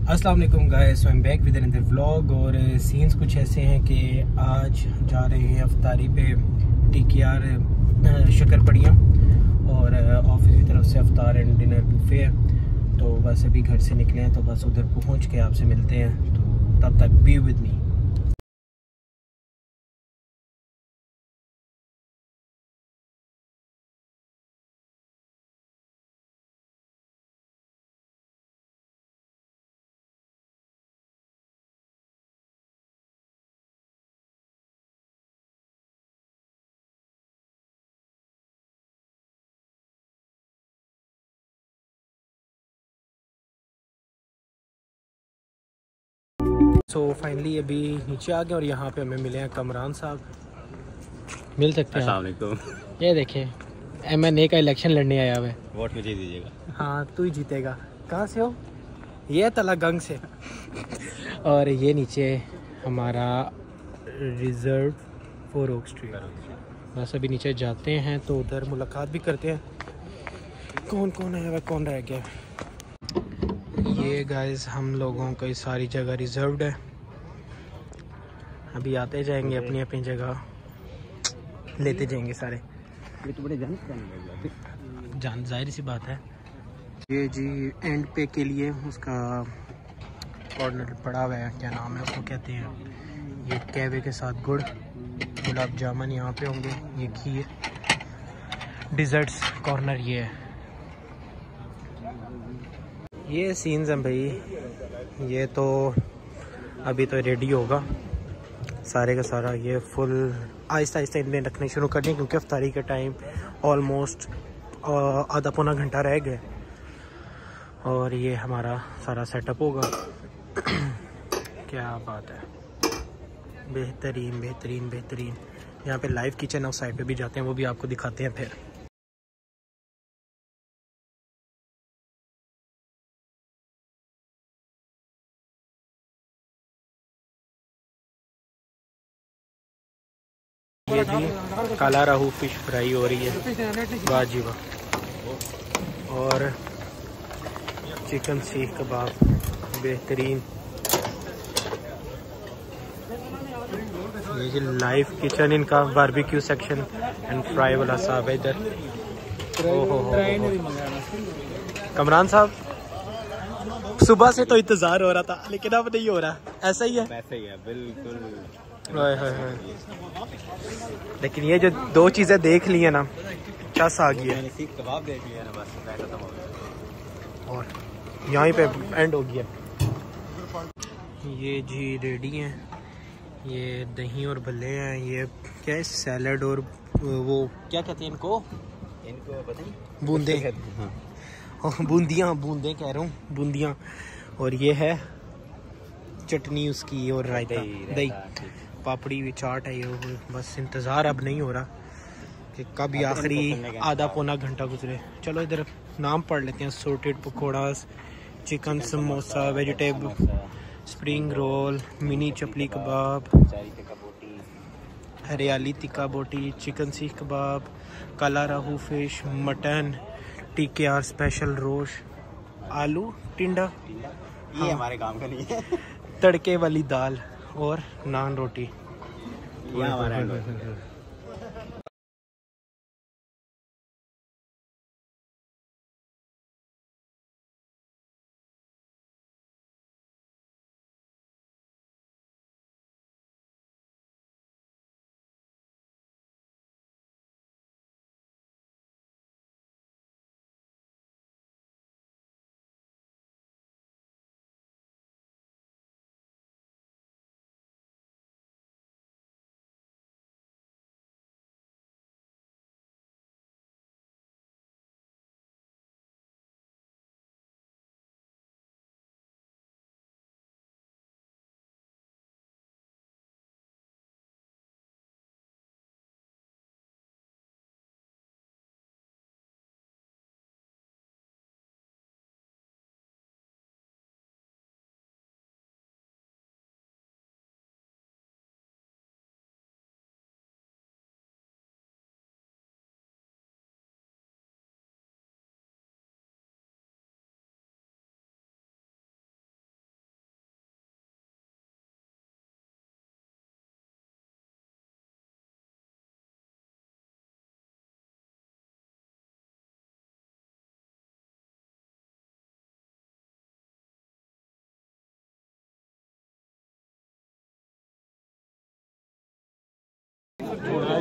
अस्सलाम वालेकुम guys, so I am back with another vlog. और सीन्स कुछ ऐसे हैं कि आज जा रहे हैं अफ्तारी पे TKR शक्करपड़ियाँ और ऑफिस की तरफ से अफ्तार एंड डिनर बुफे है। तो बस अभी घर से निकले हैं, तो बस उधर पहुंच के आपसे मिलते हैं। तो तब तक be with me. So finally अभी नीचे आ गए और यहाँ पे हमें मिले हैं कमरान साहब। मिल सकते हैं? अस्सलाम वालेकुम। ये देखें, MNA का इलेक्शन लड़ने आया हुआ है। वोट मुझे दीजिएगा। हाँ, तू ही जीतेगा। कहाँ से हो? ये तलागंग से। और ये नीचे हमारा रिजर्व फॉर ओक स्ट्रीट। बस अभी नीचे जाते हैं तो उधर मुलाकात भी करते हैं, कौन कौन है वह कौन रह गया। ये गाइस हम लोगों की सारी जगह रिजर्व्ड है। अभी आते जाएंगे, अपनी अपनी जगह लेते जाएंगे सारे। ये तो बड़े जान जाहिर सी बात है। ये जी एंड पे के लिए उसका कॉर्नर पड़ा हुआ है, क्या नाम है उसको कहते हैं। ये कैवे के साथ गुड़, गुलाब जामुन यहाँ पे होंगे, ये खीर, डिज़र्ट्स कॉर्नर ये है। ये सीन्स हैं भाई। ये तो अभी तो रेडी होगा सारे का सारा। ये फुल आहिस्ता आहिस्ता इनमें रखने शुरू कर दें, क्योंकि अफ्तारी का टाइम ऑलमोस्ट आधा पौना घंटा रह गया। और ये हमारा सारा सेटअप होगा। क्या बात है, बेहतरीन बेहतरीन बेहतरीन। यहाँ पे लाइव किचन उस साइड पे भी जाते हैं, वो भी आपको दिखाते हैं फिर। ये जी काला राहू फिश फ्राई हो रही है, वाह जी वाह। और चिकन सीख कबाब बेहतरीन। ये जी लाइव किचन इनका, बारबेक्यू सेक्शन एंड फ्राई वाला साहब है इधर। ओहो कमरान साहब, सुबह से तो इंतजार हो रहा था लेकिन अब नहीं हो रहा। ऐसा ही है, वैसे ही है बिल्कुल। लेकिन ये जो दो चीजें देख ली है ना, चस आ गई है। मैंने सीख कबाब देख लिया ना, बस पैसा खत्म हो गया और यहीं पे एंड हो गया। ये जी रेडी हैं, ये दही और भल्ले हैं। ये क्या है, सैलड और वो क्या कहते हैं इनको बताइए। बूंदे, हाँ। बूंदियाँ, बूंदे कह रहा हूँ, बूंदियाँ। और ये है चटनी उसकी और रायता, दही, पापड़ी भी, चाट है ये। बस इंतज़ार अब नहीं हो रहा कि कब ये आखिरी आधा पौना घंटा गुजरे। चलो इधर नाम पढ़ लेते हैं। Assorted pakoras, chicken samosa, vegetable spring roll, mini chapli kebab, hariyali tikka boti, chicken seekh kebab, काला राहू fish, mutton, TKR special rosh, aloo tinda, ये हमारे काम का नहीं है। तड़के वाली दाल और नान रोटी। ये हमारा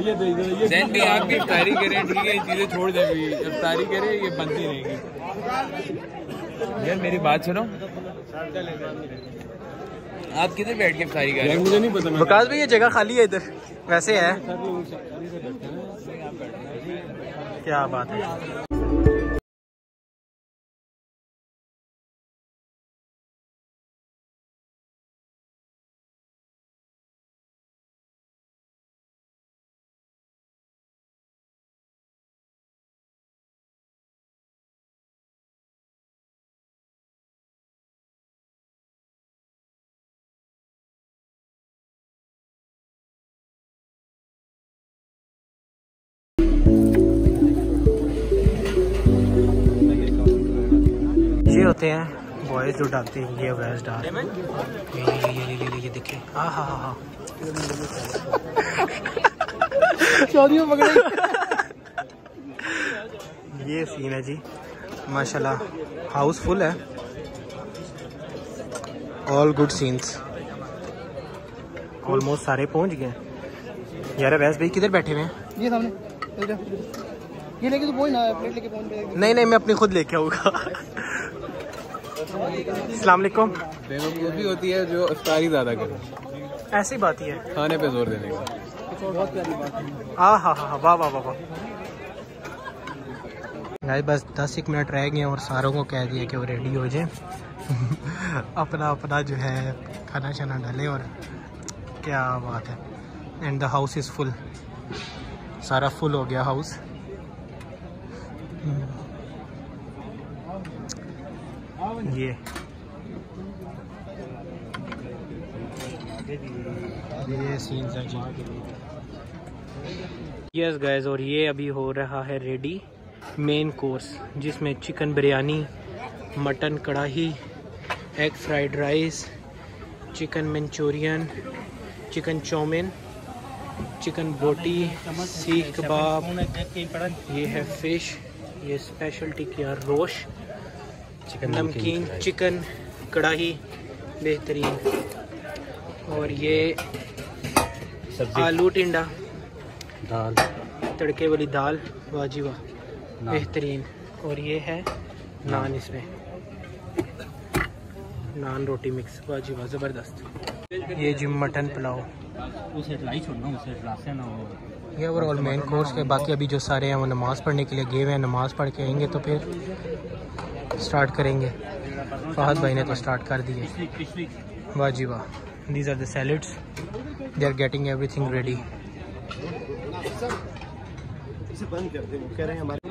जैन भी आप भी इफ्तारी करें, ठीक है, ये चीजें छोड़ दें, भी इफ्तारी करें, ये बनती रहेंगी। यार मेरी बात सुनो, आप किधर बैठ के इफ्तारी कर रहे हैं? मुझे नहीं पता। विकास भाई ये जगह खाली है इधर, वैसे है। क्या बात है। ये होते हैं बॉयज जो डालते हैं ये वैस डाल। ये देखिए, हाँ हाँ हाँ हाँ ये सीन है जी माशाल्लाह। हाउस फुल है, ऑल गुड सीन्स। ऑलमोस्ट सारे पहुंच गए यार। वैस भाई किधर बैठे हुए हैं? ये सामने, ये लेके तो पहुंच ना, प्लेट लेके पहुंच। नहीं मैं अपनी खुद लेके आऊँगा। अस्सलाम वालेकुम। बेवकूफ़ी होती है जो इफ्तारी ज़्यादा करे, ऐसी बात ही है, खाने पे जोर देने का। बहुत प्यारी बात है। हाँ हाँ हाँ, वाह वाह वाह वाह। गाइस बस 10 मिनट रह गए और सारों को कह दिया कि वो रेडी हो जाए। अपना अपना जो है खाना शाना डालें। और क्या बात है। And the house is full, सारा फुल हो गया हाउस। ये सीन्स हैं जी। यस गाइस, और ये अभी हो रहा है रेडी मेन कोर्स, जिसमें chicken biryani, mutton kadai, egg fried rice, chicken Manchurian, chicken chowmein, chicken boti, seekh कबाब, ये है फिश, ये स्पेशल टिकिया रोश, नमकीन चिकन कढ़ाई बेहतरीन, और ये आलू टिंडा दाल, तड़के वाली दाल वाजी वाह बेहतरीन, और ये है नान, इसमें नान रोटी मिक्स वाजी वाह ज़बरदस्त। ये जी मटन पुलाव, ये ओवरऑल मेन कोर्स के। बाकी अभी जो सारे हैं वो नमाज़ पढ़ने के लिए गए हुए हैं, नमाज़ पढ़ के आएंगे तो फिर स्टार्ट करेंगे। फहद भाई ने तो स्टार्ट कर दिए, वाह जी वाह। These are the salads, they are getting everything ready. बंद कर दे, कह रहे हैं हमारे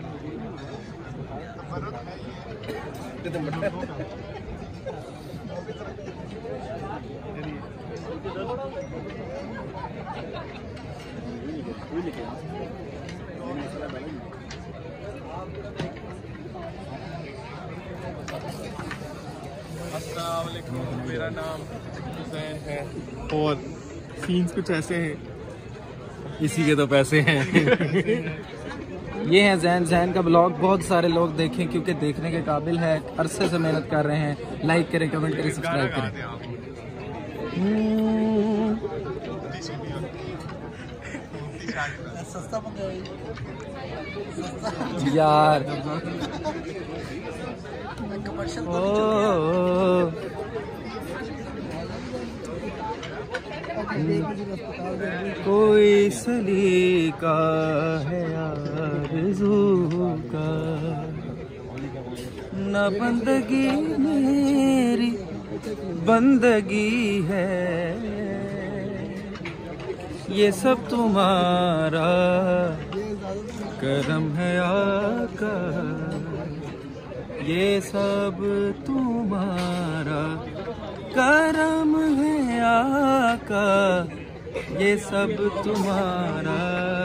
अस्सलाम वालेकुम, मेरा नाम हुसैन है और सीन्स कुछ ऐसे हैं, इसी के तो पैसे हैं। ये है जैन का ब्लॉग, बहुत सारे लोग देखें क्योंकि देखने के काबिल है। अरसे से मेहनत कर रहे हैं। लाइक करें, कमेंट करें, सब्सक्राइब करें। यार कोई सलीका है आरज़ू का, न बंदगी मेरी बंदगी है, ये सब तुम्हारा करम है आका, ये सब तुम्हारा करम है आका, ये सब तुम्हारा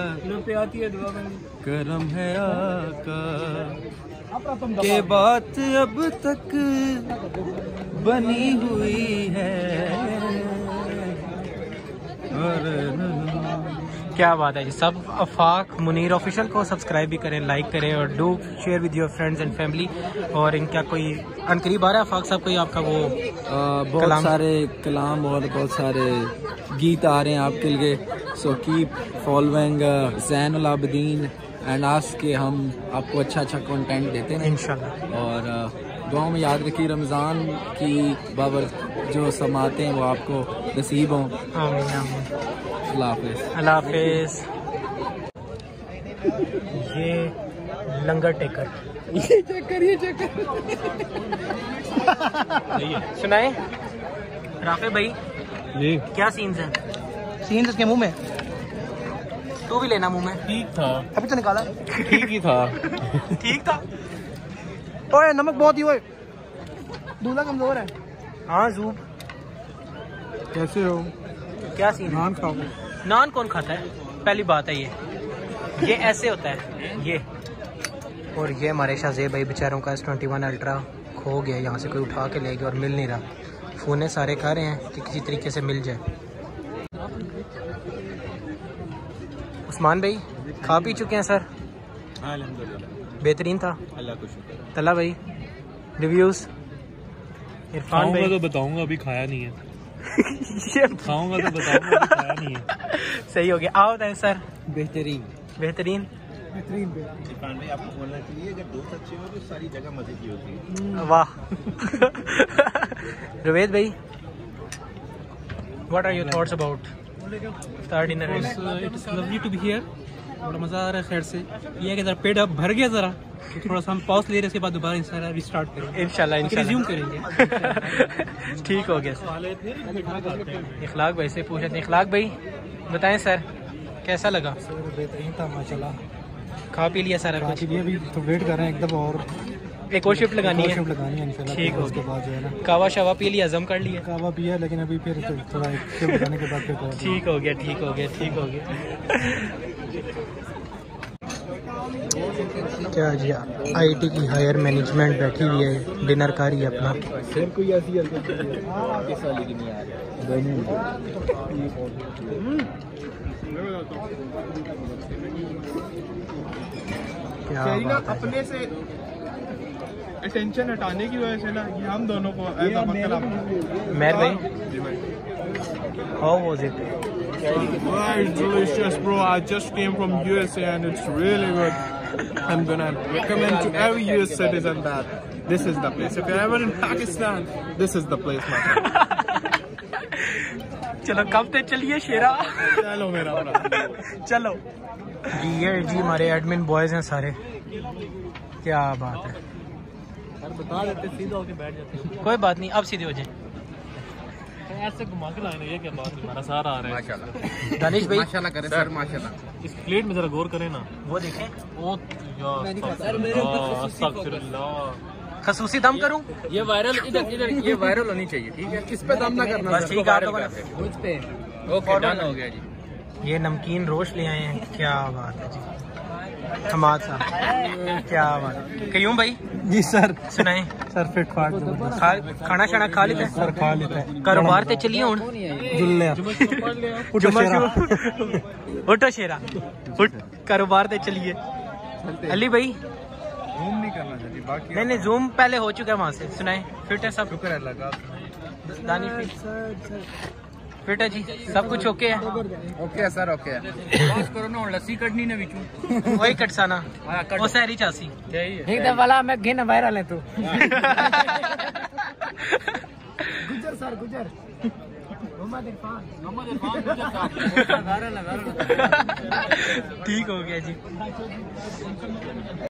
करम है आका। के बात अब तक बनी हुई है, क्या बात है जी। सब आफाक मुनीर ऑफिशियल को सब्सक्राइब भी करें, लाइक करें और do share with your friends and family. और इनका कोई अनकरीब आ रहा है आफाक साहब, कोई आपका वो बहुत सारे कलाम और बहुत सारे गीत आ रहे हैं आपके लिए। So keep following Zainul Abidin and ask के हम आपको अच्छा अच्छा कंटेंट देते हैं इंशाल्लाह। और दुआओं में याद रखिए रमज़ान की बाबर जो समाते हैं वो आपको नसीब हों। आमीन आमीन। अल्लाह हाफिज़। अल्लाह हाफिज़। ये लंगर टेकर, ये चक्कर सुनाए राफे भाई, ये क्या सीन्स हैं? सीन्स इसके मुंह में, तू भी लेना मुंह में। ठीक था, अभी तो निकाला। ठीक ही था। ठीक था। ओए नमक बहुत ही, ओए दूल्हा कमजोर है। हाँ जूब, कैसे हो? क्या सीन है? नान खाओ। नान कौन खाता है? पहली बात है ये ऐसे होता है ये। और ये हमारे शाहजेब भाई बेचारों का S21 अल्ट्रा खो गया, यहाँ से कोई उठा के ले गया और मिल नहीं रहा। फ़ोने सारे कह रहे हैं कि किसी तरीके से मिल जाए। उस्मान भाई खा पी चुके हैं सर? अल्हम्दुलिल्लाह बेहतरीन था, अल्लाह का शुक्र। तला भाई रिव्यूज़? इरफान भाई तो बताऊंगा, अभी खाया नहीं है। ये खाऊंगा तो बताऊंगा, अभी खाया नहीं है। सही हो गया। आओ है सर। बेहतरीन बेहतरीन। इरफान भाई आपको बोलना चाहिए अगर दोस्त अच्छे हो तो सारी जगह मजे की होती है। वाह। रवेद भाई, what are your thoughts about iftar dinner? It's lovely to be here. बड़ा मज़ा आ रहा है। खैर से ये है कि ज़रा पेट अब भर गया ज़रा, तो थोड़ा सा हम पॉज ले रहे हैं, उसके बाद दोबारा इंशाल्लाह रिस्टार्ट करेंगे। इंशाल्लाह रिज्यूम करेंगे। ठीक हो गया। इखलाक भाई से पूछ रहे थे। इखलाक भाई बताएं सर कैसा लगा? बेहतरीन था माशाल्लाह। खा पी लिया सारा कुछ? अभी तो वेट कर रहे हैं एकदम, और एक और शिफ्ट लगानी है। लगानी है इंशाल्लाह। ठीक हो उसके बाद जो है ना कावा शावा पी लिया, जम कर लिया? कावा पिया, लेकिन अभी फिर थोड़ा शिफ्ट लगाने के बाद फिर ठीक हो गया, ठीक हो गया, ठीक हो गया। क्या जी, आईटी की हायर मैनेजमेंट बैठी हुई है, डिनर कर रही है अपना। क्या बात है। अपने से अटेंशन हटाने की वजह से ना ये हम दोनों को मेहर भाई, how was it? It's delicious, bro. I just came from USA and it's really good. I'm gonna recommend to every US citizen that this is the place. If you're ever in Pakistan, this is the place, my friend. चलो कब तक चलिए शेरा। चलो मेरा बड़ा। चलो जी। ये जी हमारे एडमिन बॉयज हैं सारे। क्या बात है। बता देते सीधा होके बैठ जाते। कोई बात नहीं, अब सीधे हो जाए। ऐसे घुमा के लाए, ये क्या बात है? हमारा सारा आ रहा है। माशाल्लाह दानिश भाई माशाल्लाह करें सर, माशाल्लाह। इस प्लेट में जरा गौर करें ना। वो देखें, ओ अस्तगफिरुल्लाह। खसूसी दम करूं? ये वायरल इधर इधर ये वायरल होनी चाहिए, ठीक है? इस पे दम ना करना। बस ठीक है, आप लोगों ने ओके डन हो गया जी। ये नमकीन रोश ले आए हैं। क्या बात है जी। हमाद साहब क्या बात है। कयूम भाई जी सर। सुनाए सर फिट फाट खाना शाना खा लेते हैं सर, खा लेते हैं। कारोबार ते चलिए हुन। जुल्ले उठो शेरा उठ, कारोबार ते चलिए। अली भाई घूम नहीं करना चाहिए बाकी। नहीं जूम पहले हो चुका है वहाँ से। सुनाए फिट है सब? शुक्र है लगा। दानिश फिट है जी, सब कुछ ओके है? ओके है सर, ओके है। बस करो ना, लस्सी कटनी ना बिचू। वही कटसाना ओ सहरी चासी एक दफा वाला मैं घेना वायरल है तू। गुजर सर गुजर। मोहम्मद इरफान ठीक हो गया जी।